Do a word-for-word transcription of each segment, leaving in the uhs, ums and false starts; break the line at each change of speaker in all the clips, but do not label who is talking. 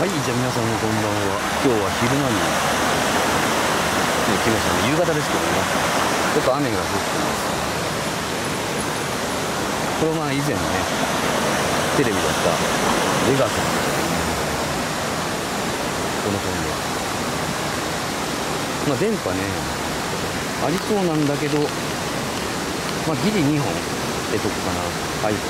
はい、じゃあ皆さんもこんばんは。今日は昼間に、ね、来ましたね。夕方ですけどね。ちょっと雨が降ってます。これはまあ以前ね、テレビだったレガさんというこの辺で。まあ電波ね、ありそうなんだけど、まあギリにほんってとこかな、iPhone。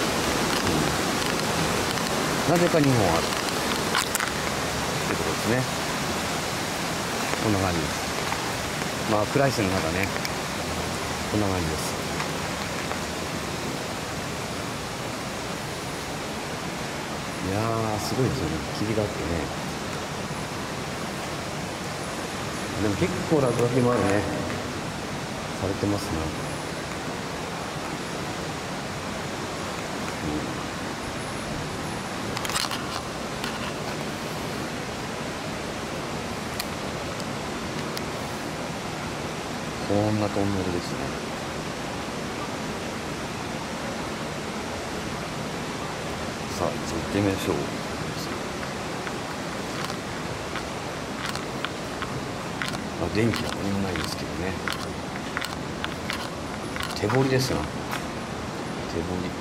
うん、なぜかにほんある。ってとこですね。こんな感じです。まあ暗い線の中ね、こんな感じです。いやーすごいですよね、霧があってね。でも結構落書きもあるね、されてますね。こんなトンネルですね。さあ、行ってみましょう。まあ、電気は何もないですけどね。手掘りですな。手掘り。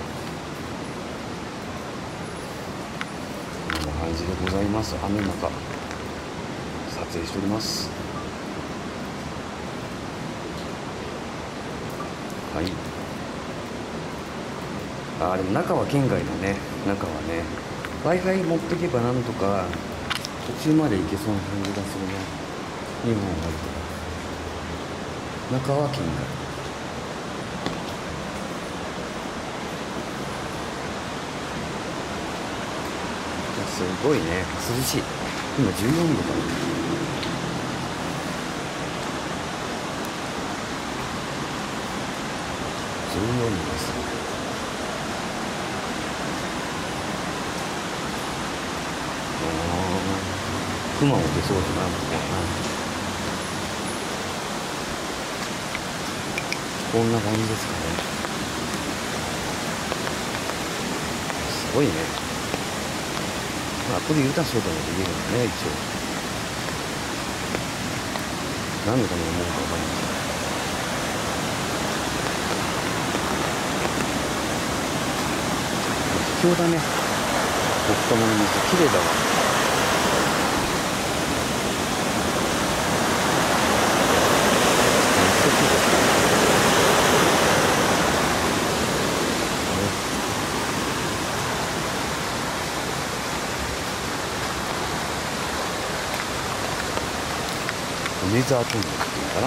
こんな感じでございます。雨の中、撮影しております。はい。あーでも中は県外だね。中はね Wi-Fi 持ってけばなんとか途中まで行けそうな感じがするね。日本は中は県外。すごいね、涼しい。今じゅうよんどかな。じゅうよんどです。雲も出そうだな、ここはな。こんな感じですかね。すごいね。まあ、これユタショーでもできるんだね、一応。何のために思うかわかんないけど。秘境だね。奥多摩の水、綺麗だわ。梅沢トンネルっていうのかな。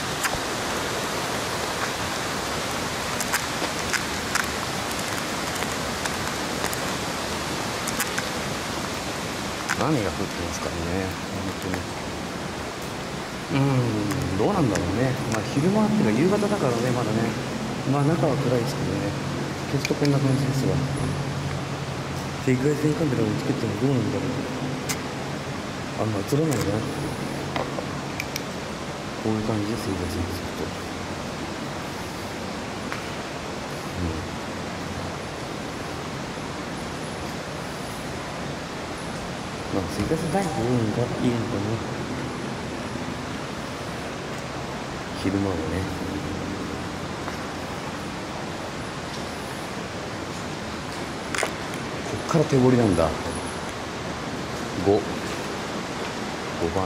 雨が降ってますからね、本当に。うーん、どうなんだろうね。まあ昼間っていうか夕方だからね、まだね。まあ中は暗いですけどね。ちょっとこんな感じですが。赤外線カメラをつけてもどうなんだろう。あんま映らないな。こういう感じで生活にすると。うん。まあ生活ない方がいいのかな。昼間はね。こっから手掘りなんだ。ご。ごばん。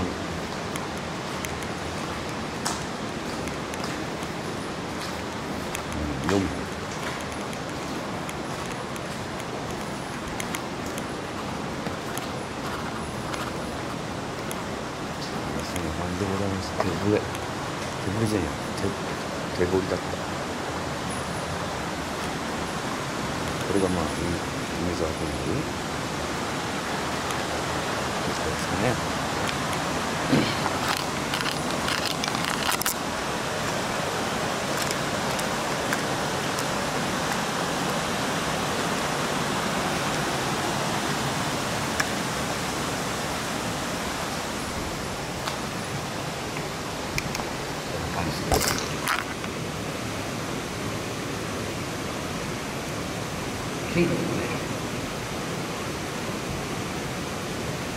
よん。そんな感じでございます。手ぶれ。手ぶれじゃんや。手、手掘りだった。これがまあ、梅沢トンネルですかね。感じです。県外だね。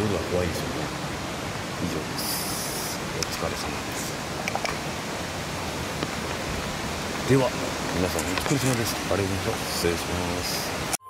夜は怖いですよね。以上です。お疲れ様です。では皆さんお疲れ様です。ありがとうございました。失礼します。